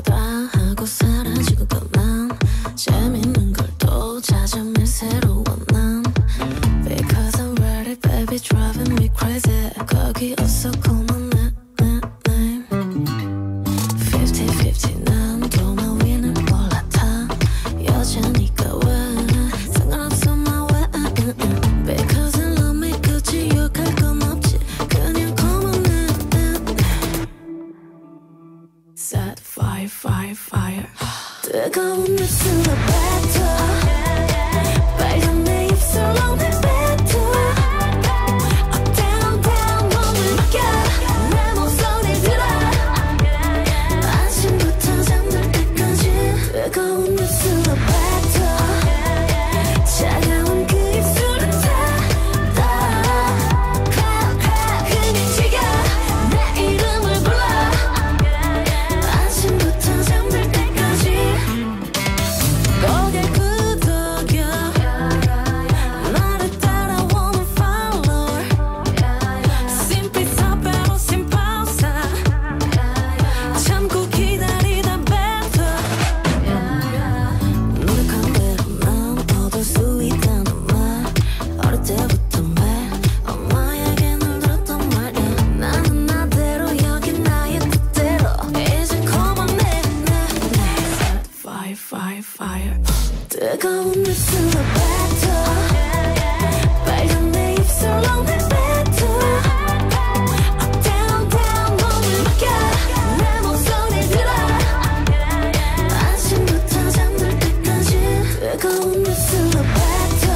별거 다 하고 사라지고 난 재밌는 걸 또 찾아 매일 새로운 난 Because I'm ready baby driving me crazy 거기 없어 call my name 50-50 난 도마 위는 올라타 여자니까 왜 상관없어 my way Because I love me 굳이 욕할 건 없지 그냥 call my name Set fire fire fire 뜨거운 입술로 뱉어 빨간 내 입술로 내 뱉어 Up down down 몸을 느껴 내 목소리 들어 아침부터 잠들 때까지 뜨거운 입술로 뱉어 차가운 그 입술을 닫아 그냥 지겨 내 이름을 불러 아침부터 잠들 때까지 고개 끄덕여 나를 따라오는 follower Sin pizza pero sin pausa 참고 기다리다 뱉어 노력한 대로 난 얻을 수 있다는 말 어릴 때부터 매일 엄마에게 늘 들었던 말이야 나는 나대로 여긴 나의 뜻대로 이제 call my name Set fire fire fire 뜨거운 입술로 뱉어 빨간 내 입술로 내 뱉어 Up down down 몸을 느껴 내 목소리 들어 아침부터 잠들 때까지 뜨거운 입술로 뱉어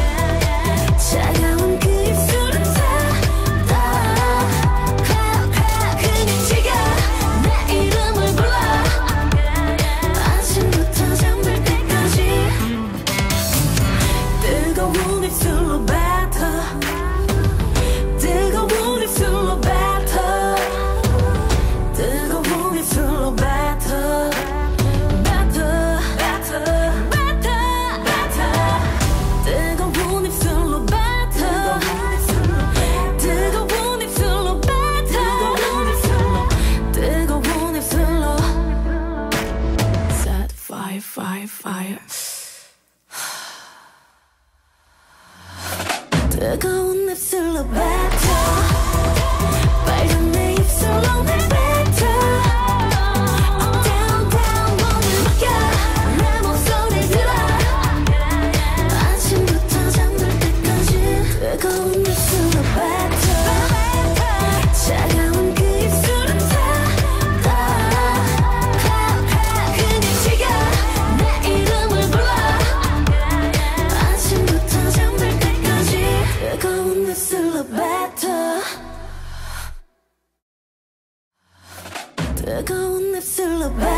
차가운 그 입술을 닫아 그냥 지겨 내 이름을 불러 아침부터 잠들 때까지 뜨거운 입술로 뱉어 뜨거운 입술로 뱉어 뜨거운 입술로 뱉어 뜨거운 입술로 뱉어 뜨거운 입술로 뱉어 뜨거운 입술로 Set fire fire fire 뜨거운 입술로 뱉어 빨간 내 입술로 내 뱉어 Up down down 몸을 느껴 내 목소리 들어 아침부터 잠들 때까지 뜨거운 입술로 뱉어 차가운 그 입술을 닫아 그냥 지겨 내 이름을 불러 아침부터 잠들 때까지 뜨거운 입술로 뱉어 뜨거운 입술로 뱉어